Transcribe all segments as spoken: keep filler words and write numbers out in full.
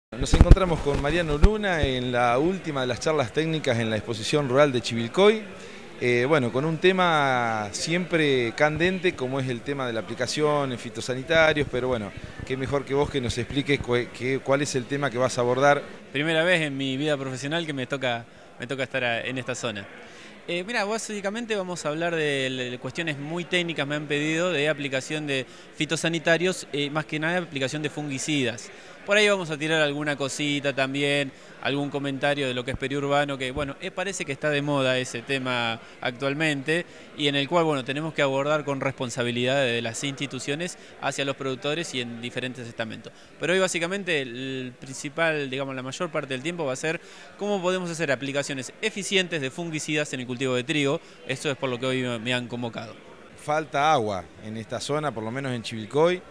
Nos encontramos con Mariano Luna en la última de las charlas técnicas en la exposición rural de Chivilcoy. Eh, bueno, con un tema siempre candente como es el tema de la aplicación en fitosanitarios, pero bueno, qué mejor que vos que nos expliques cu qué, cuál es el tema que vas a abordar. Primera vez en mi vida profesional que me toca, me toca estar en esta zona. Eh, mira, básicamente vamos a hablar de, de cuestiones muy técnicas, me han pedido, de aplicación de fitosanitarios, eh, más que nada aplicación de fungicidas. Por ahí vamos a tirar alguna cosita también, algún comentario de lo que es periurbano, que bueno, eh, parece que está de moda ese tema actualmente y en el cual bueno, tenemos que abordar con responsabilidad de las instituciones hacia los productores y en diferentes estamentos. Pero hoy básicamente el principal, digamos la mayor parte del tiempo va a ser cómo podemos hacer aplicaciones eficientes de fungicidas en el cultivo de trigo. Esto es por lo que hoy me han convocado. Falta agua en esta zona, por lo menos en Chivilcoy.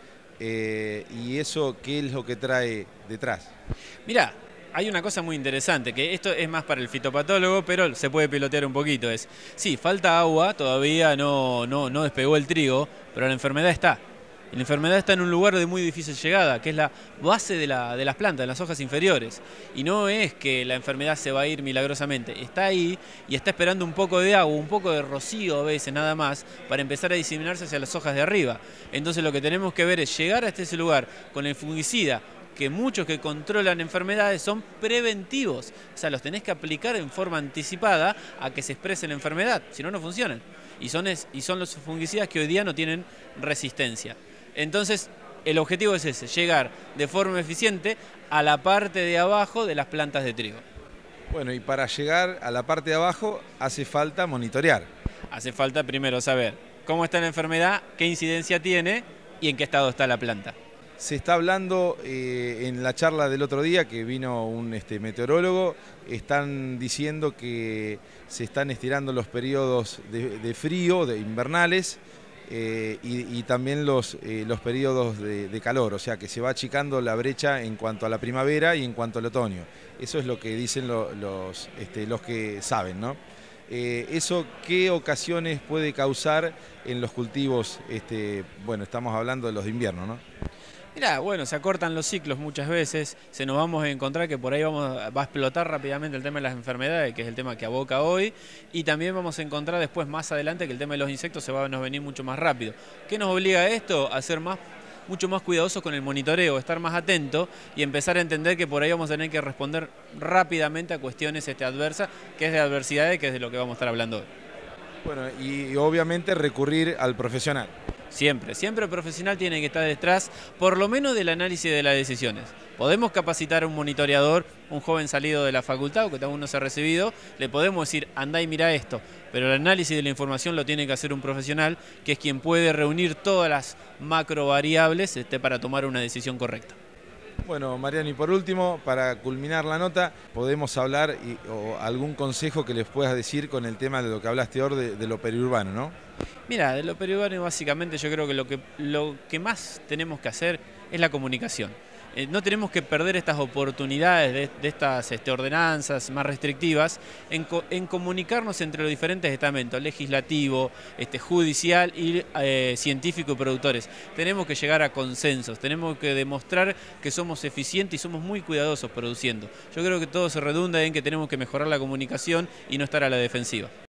Eh, ¿Y eso qué es lo que trae detrás? Mirá, hay una cosa muy interesante, que esto es más para el fitopatólogo, pero se puede pilotear un poquito. Es, sí, falta agua, todavía no, no, no despegó el trigo, pero la enfermedad está. Y la enfermedad está en un lugar de muy difícil llegada, que es la base de, la, de las plantas, de las hojas inferiores. Y no es que la enfermedad se va a ir milagrosamente, está ahí y está esperando un poco de agua, un poco de rocío a veces nada más, para empezar a diseminarse hacia las hojas de arriba. Entonces lo que tenemos que ver es llegar hasta ese lugar con el fungicida, que muchos que controlan enfermedades son preventivos, o sea, los tenés que aplicar en forma anticipada a que se exprese la enfermedad, si no, no funcionan. Y son, es, y son los fungicidas que hoy día no tienen resistencia. Entonces, el objetivo es ese, llegar de forma eficiente a la parte de abajo de las plantas de trigo. Bueno, y para llegar a la parte de abajo hace falta monitorear. Hace falta primero saber cómo está la enfermedad, qué incidencia tiene y en qué estado está la planta. Se está hablando eh, en la charla del otro día que vino un este, meteorólogo, están diciendo que se están estirando los periodos de, de frío, de invernales, eh, y, y también los, eh, los periodos de, de calor, o sea que se va achicando la brecha en cuanto a la primavera y en cuanto al otoño. Eso es lo que dicen lo, los, este, los que saben, ¿no? Eh, ¿Eso qué ocasiones puede causar en los cultivos? Este, bueno, estamos hablando de los de invierno, ¿no? Mirá, bueno, se acortan los ciclos muchas veces, se nos vamos a encontrar que por ahí vamos, va a explotar rápidamente el tema de las enfermedades, que es el tema que aboca hoy, y también vamos a encontrar después más adelante que el tema de los insectos se va a nos venir mucho más rápido. ¿Qué nos obliga a esto? A ser más, mucho más cuidadosos con el monitoreo, estar más atentos y empezar a entender que por ahí vamos a tener que responder rápidamente a cuestiones este, adversas, que es de adversidades, que es de lo que vamos a estar hablando hoy. Bueno, y, y obviamente recurrir al profesional. Siempre, siempre el profesional tiene que estar detrás, por lo menos del análisis de las decisiones. Podemos capacitar a un monitoreador, un joven salido de la facultad o que aún no se ha recibido, le podemos decir, andá y mira esto, pero el análisis de la información lo tiene que hacer un profesional, que es quien puede reunir todas las macro variables este, para tomar una decisión correcta. Bueno, Mariano, y por último, para culminar la nota, podemos hablar y, o algún consejo que les puedas decir con el tema de lo que hablaste ahora de, de lo periurbano, ¿no? Mira, de lo periurbano básicamente yo creo que lo que, lo que más tenemos que hacer es la comunicación. Eh, no tenemos que perder estas oportunidades de, de estas este, ordenanzas más restrictivas en, co en comunicarnos entre los diferentes estamentos, legislativo, este, judicial y eh, científico y productores. Tenemos que llegar a consensos, tenemos que demostrar que somos eficientes y somos muy cuidadosos produciendo. Yo creo que todo se redunda en que tenemos que mejorar la comunicación y no estar a la defensiva.